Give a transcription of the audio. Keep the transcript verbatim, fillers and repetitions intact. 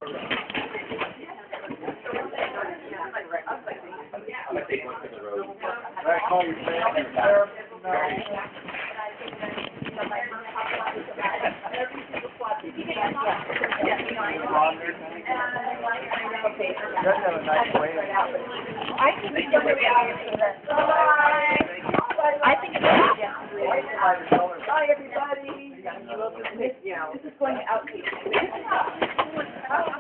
I call you I think it's going to be I think it's going to be Hi, everybody. This is going to outpatient.